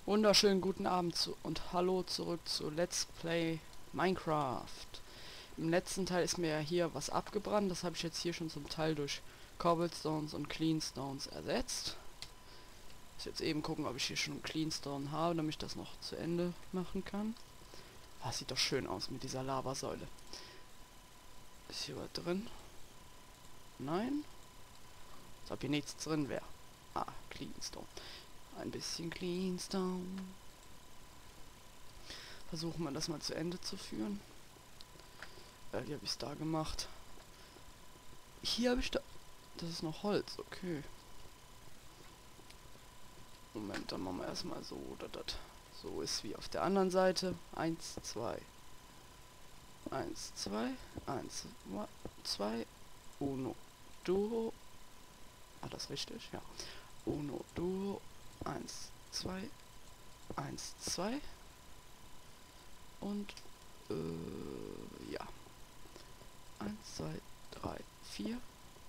Wunderschönen guten Abend und hallo zurück zu Let's Play Minecraft. Im letzten Teil ist mir ja hier was abgebrannt, das habe ich jetzt hier schon zum Teil durch Cobblestones und Cleanstones ersetzt. Ich muss jetzt eben gucken, ob ich hier schon Cleanstone habe, damit ich das noch zu Ende machen kann. Das sieht doch schön aus mit dieser Lavasäule. Ist hier was drin? Nein? Als ob hier nichts drin wäre. Ah, Cleanstone. Ein bisschen Cleanstone. Versuchen wir das mal zu Ende zu führen. Wie habe ich es da gemacht? Hier habe ich da... Das ist noch Holz, okay. Moment, dann machen wir erstmal so, oder das so ist wie auf der anderen Seite. 1, 2. 1, 2. 1, 2. Uno, Duo. Ah, das richtig? Ja. Uno, Duo. 1, 2. 1, 2. Und, ja. 1, 2, 3, 4.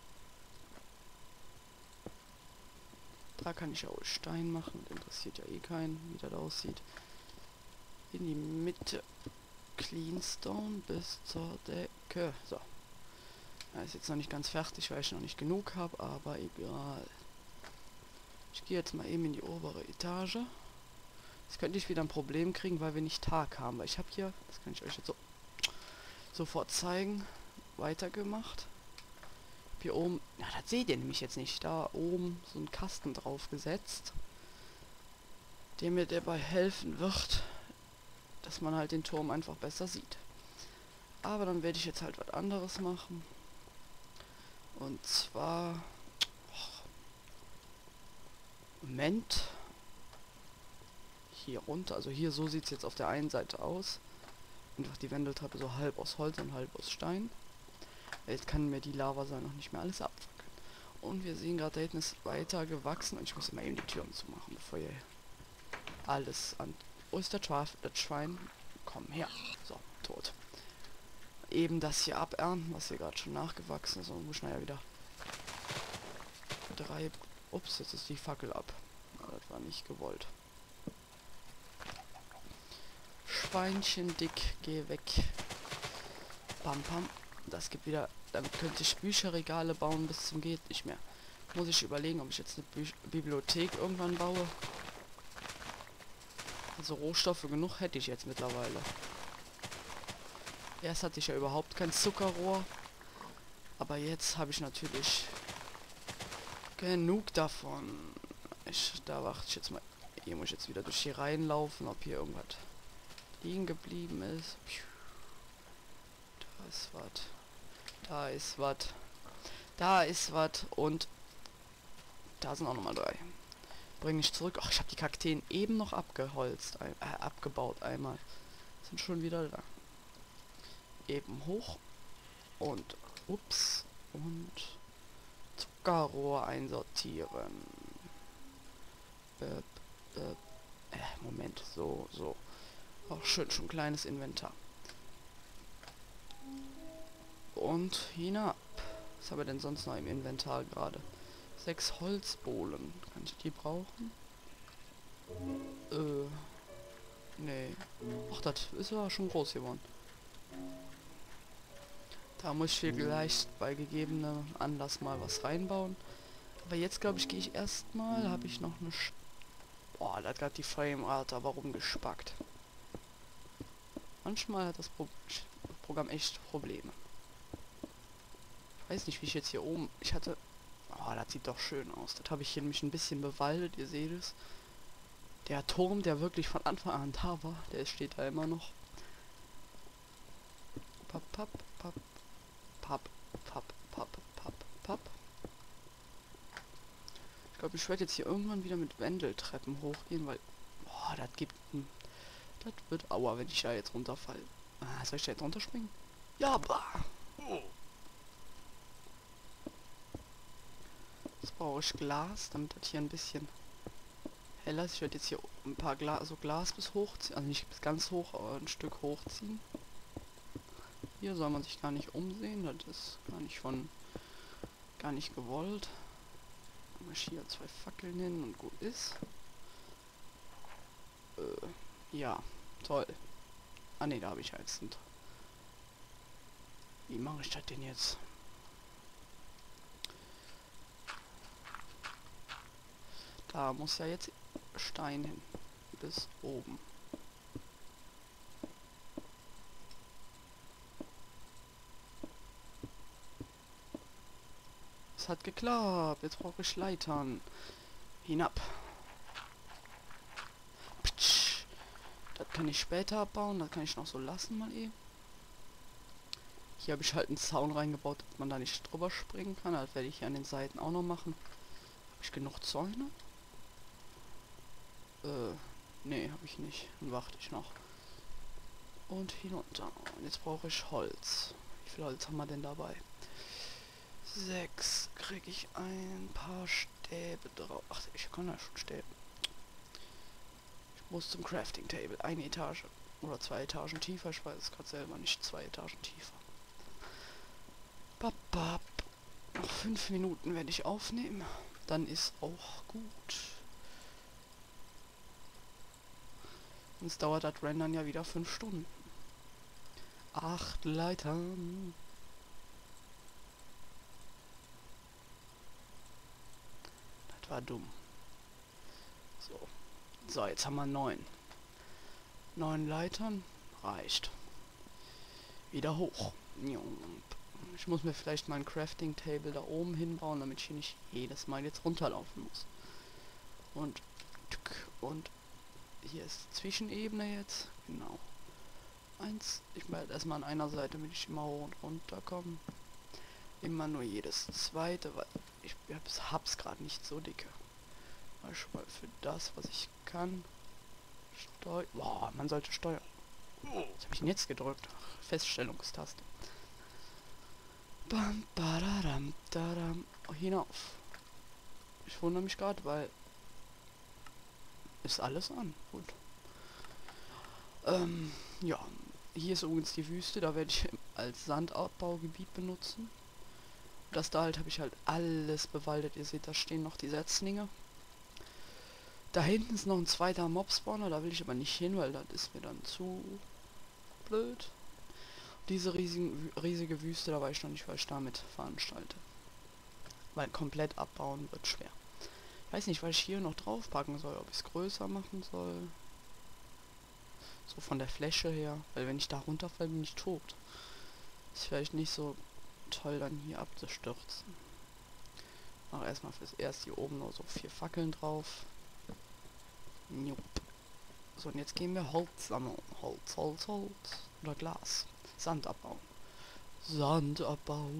Da kann ich auch Stein machen. Interessiert ja eh keinen, wie das aussieht. In die Mitte. Cleanstone bis zur Decke. So. Er ist jetzt noch nicht ganz fertig, weil ich noch nicht genug habe, aber egal. Ich gehe jetzt mal eben in die obere Etage. Jetzt könnte ich wieder ein Problem kriegen, weil wir nicht Tag haben. Weil ich habe hier, das kann ich euch jetzt so sofort zeigen, weitergemacht. Hier oben, ja, das seht ihr nämlich jetzt nicht, da oben so einen Kasten drauf gesetzt, der mir dabei helfen wird, dass man halt den Turm einfach besser sieht. Aber dann werde ich jetzt halt was anderes machen. Und zwar... Moment. Hier runter, also hier, so sieht es jetzt auf der einen Seite aus. Einfach die Wendeltreppe so halb aus Holz und halb aus Stein. Jetzt kann mir die Lavasäule noch nicht mehr alles abfackeln. Und wir sehen gerade, da hinten ist weiter gewachsen. Und ich muss immer eben die Türen zumachen, bevor ihr alles an... Wo ist das Schwein? Komm her. So, tot. Eben das hier abernten, was hier gerade schon nachgewachsen ist. Und muss schnell wieder 3... Ups, jetzt ist die Fackel ab. Das war nicht gewollt. Schweinchen dick, geh weg. Pam pam. Das gibt wieder... Damit könnte ich Bücherregale bauen bis zum geht nicht mehr. Muss ich überlegen, ob ich jetzt eine Bibliothek irgendwann baue. Also Rohstoffe genug hätte ich jetzt mittlerweile. Erst hatte ich ja überhaupt kein Zuckerrohr. Aber jetzt habe ich natürlich genug davon. Da warte ich jetzt mal. Hier muss ich jetzt wieder durch hier reinlaufen, ob hier irgendwas liegen geblieben ist. Da ist was. Da ist was. Da ist was. Und da sind auch nochmal 3. Bringe ich zurück. Ach, ich habe die Kakteen eben noch abgeholzt. Abgebaut einmal. Sind schon wieder da. Eben hoch. Und ups. Und Zuckerrohr einsortieren. Moment. So. Auch schön, schon kleines Inventar. Und hinab. Was haben wir denn sonst noch im Inventar gerade? 6 Holzbohlen. Kann ich die brauchen? Nee. Ach, das ist ja schon groß geworden. Da muss ich vielleicht bei gegebenem Anlass mal was reinbauen. Aber jetzt, glaube ich, gehe ich erstmal. Habe ich noch eine... Boah, da hat gerade die Framerate aber rumgespackt. Manchmal hat das Programm echt Probleme. Ich weiß nicht, wie ich jetzt hier oben... Ich hatte... Oh, das sieht doch schön aus. Das habe ich hier nämlich ein bisschen bewaldet, ihr seht es. Der Turm, der wirklich von Anfang an da war, der steht da immer noch. Papp, papp, papp, papp, papp, papp, papp, papp. Ich glaube, ich werde jetzt hier irgendwann wieder mit Wendeltreppen hochgehen, weil... Boah, das gibt ein... Das wird aua, wenn ich da jetzt runterfalle. Ah, soll ich da jetzt runterspringen? Ja, bah! Jetzt brauche ich Glas, damit das hier ein bisschen heller ist. Ich werde jetzt hier ein paar Glas bis hochziehen. Also nicht bis ganz hoch, aber ein Stück hochziehen. Hier soll man sich gar nicht umsehen. Das ist gar nicht gewollt. Ich hier 2 Fackeln hin und gut ist. Ja, toll. Ah ne, da habe ich jetzt einen. Wie mache ich das denn jetzt? Da muss ja jetzt Stein hin. Bis oben. Es hat geklappt. Jetzt brauche ich Leitern. Hinab. Ptsch. Das kann ich später abbauen. Das kann ich noch so lassen mal eben. Hier habe ich halt einen Zaun reingebaut, dass man da nicht drüber springen kann. Das werde ich hier an den Seiten auch noch machen. Habe ich genug Zäune? Nee, habe ich nicht. Dann warte ich noch. Und hinunter. Und jetzt brauche ich Holz. Wie viel Holz haben wir denn dabei? 6. Kriege ich ein paar Stäbe drauf. Ach, ich kann ja schon Stäbe. Ich muss zum Crafting Table. Eine Etage. Oder 2 Etagen tiefer. Ich weiß es gerade selber nicht. 2 Etagen tiefer. Bap, bap. Noch 5 Minuten werde ich aufnehmen. Dann ist auch gut. Sonst dauert das Rendern ja wieder 5 Stunden. 8 Leitern. Das war dumm. So, jetzt haben wir 9. 9 Leitern. Reicht. Wieder hoch. Ich muss mir vielleicht mal ein Crafting Table da oben hinbauen, damit ich hier nicht jedes Mal jetzt runterlaufen muss. Und hier ist Zwischenebene jetzt. Genau. Ich werde erstmal an einer Seite, damit ich immer hoch und runter komme. Immer nur jedes zweite, weil ich hab's gerade nicht so dicke. Mal für das, was ich kann. Boah, man sollte steuern. Was habe ich denn jetzt gedrückt? Ach, Feststellungstaste. Bam, badadam, dadam. Oh, hinauf. Ich wundere mich gerade, weil ist alles an. Gut. Ja. Hier ist übrigens die Wüste, da werde ich als Sandabbaugebiet benutzen. Das da halt habe ich halt alles bewaldet. Ihr seht, da stehen noch die Setzlinge. Da hinten ist noch ein zweiter Mob-Spawner, da will ich aber nicht hin, weil das ist mir dann zu blöd. Diese riesige Wüste, da weiß ich noch nicht, was ich damit veranstalte. Weil komplett abbauen wird schwer. Ich weiß nicht, was ich hier noch draufpacken soll, ob ich es größer machen soll. So von der Fläche her, weil wenn ich da runterfalle, bin ich tot. Ist vielleicht nicht so toll, dann hier abzustürzen. Mach erstmal fürs Erste hier oben nur so 4 Fackeln drauf. Jupp. So, und jetzt gehen wir Holz sammeln. Holz. Oder Glas. Sand abbauen. Sandabbau.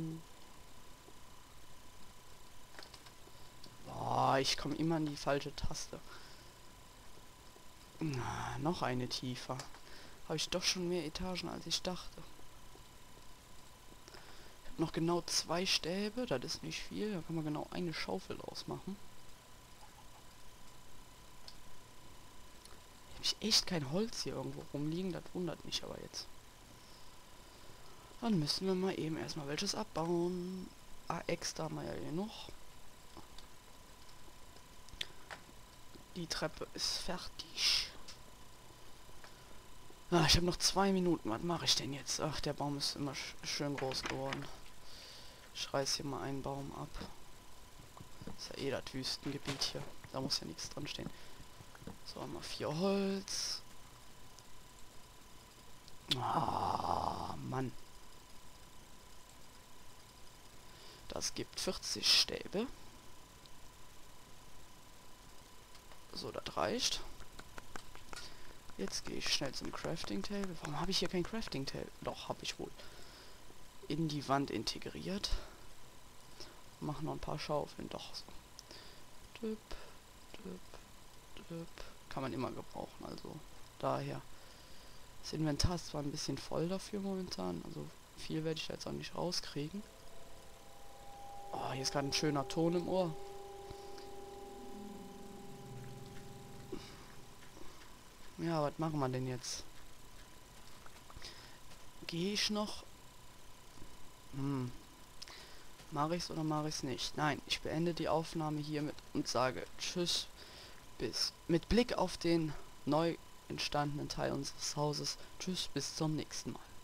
Boah, ich komme immer an die falsche Taste. Na, noch eine tiefer. Habe ich doch schon mehr Etagen, als ich dachte. Ich habe noch genau 2 Stäbe. Das ist nicht viel. Da kann man genau eine Schaufel draus machen. Habe ich echt kein Holz hier irgendwo rumliegen. Das wundert mich aber jetzt. Dann müssen wir mal eben erstmal welches abbauen. Extra haben wir ja hier noch. Die Treppe ist fertig. Ah, ich habe noch 2 Minuten. Was mache ich denn jetzt? Ach, der Baum ist immer schön groß geworden. Ich reiß hier mal einen Baum ab. Ist ja eh das Wüstengebiet hier. Da muss ja nichts dran stehen. So, haben wir 4 Holz. Ah, Mann. Das gibt 40 Stäbe. So, das reicht. Jetzt gehe ich schnell zum Crafting Table. Warum habe ich hier kein Crafting Table? Doch, habe ich wohl. In die Wand integriert. Machen noch ein paar Schaufeln. Doch. So. Düpp, düpp, düpp. Kann man immer gebrauchen, also daher. Das Inventar ist zwar ein bisschen voll dafür momentan, also viel werde ich jetzt auch nicht rauskriegen. Oh, hier ist gerade ein schöner Ton im Ohr. Ja, was machen wir denn jetzt? Gehe ich noch? Mache ich's oder mache ich's nicht? Nein, ich beende die Aufnahme hiermit und sage Tschüss, bis mit Blick auf den neu entstandenen Teil unseres Hauses. Tschüss, bis zum nächsten Mal.